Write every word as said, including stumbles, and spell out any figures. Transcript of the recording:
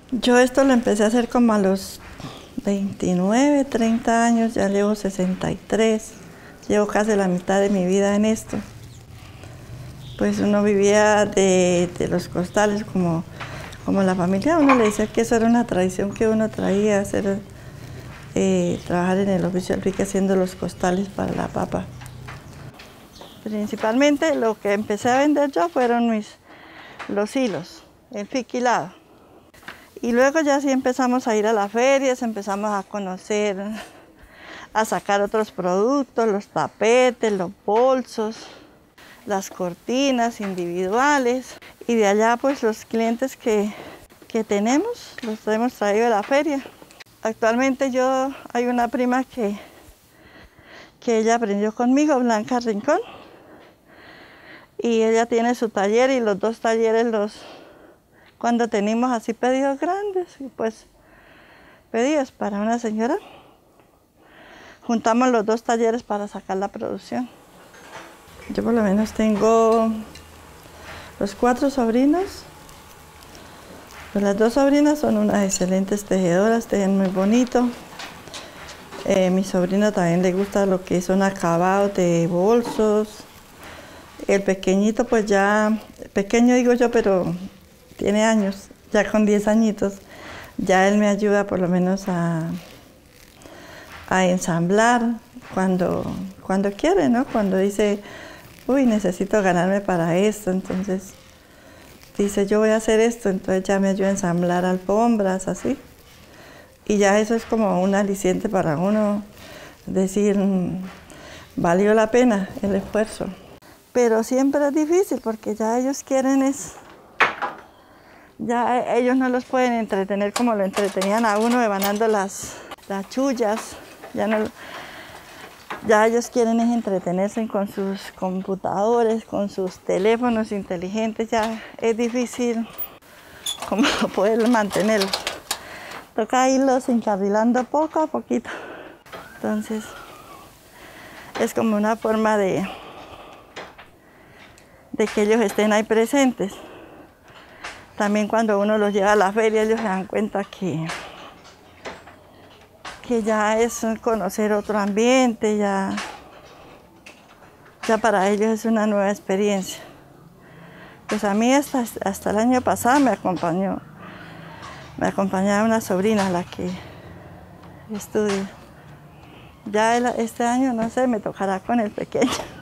Yo esto lo empecé a hacer como a los veintinueve, treinta años, ya llevo sesenta y tres, llevo casi la mitad de mi vida en esto. Pues uno vivía de, de los costales como, como la familia, uno le decía que eso era una tradición que uno traía, hacer, eh, trabajar en el oficio del pique haciendo los costales para la papa. Principalmente lo que empecé a vender yo fueron mis, los hilos, el piquilado. Y luego ya sí empezamos a ir a las ferias, empezamos a conocer, a sacar otros productos, los tapetes, los bolsos, las cortinas individuales. Y de allá pues los clientes que, que tenemos, los hemos traído a la feria. Actualmente yo, hay una prima que, que ella aprendió conmigo, Blanca Rincón. Y ella tiene su taller y los dos talleres los... Cuando tenemos así pedidos grandes, pues pedidos para una señora, juntamos los dos talleres para sacar la producción. Yo por lo menos tengo los cuatro sobrinos. Pues las dos sobrinas son unas excelentes tejedoras, tejen muy bonito. Eh, mi sobrino también le gusta lo que son acabados de bolsos. El pequeñito pues ya, pequeño digo yo, pero tiene años, ya con diez añitos, ya él me ayuda por lo menos a, a ensamblar cuando, cuando quiere, ¿no? Cuando dice, uy, necesito ganarme para esto, entonces dice, yo voy a hacer esto, entonces ya me ayuda a ensamblar alfombras, así. Y ya eso es como un aliciente para uno decir, valió la pena el esfuerzo. Pero siempre es difícil porque ya ellos quieren es... Ya ellos no los pueden entretener como lo entretenían a uno, devanando las, las chullas. Ya, no, ya ellos quieren es entretenerse con sus computadores, con sus teléfonos inteligentes. Ya es difícil como poder mantenerlos. Toca irlos encarrilando poco a poquito. Entonces es como una forma de, de que ellos estén ahí presentes. También cuando uno los lleva a la feria, ellos se dan cuenta que, que ya es conocer otro ambiente, ya, ya para ellos es una nueva experiencia. Pues a mí hasta, hasta el año pasado me acompañó, me acompañaba una sobrina, la que estudia. Ya el, este año, no sé, me tocará con el pequeño.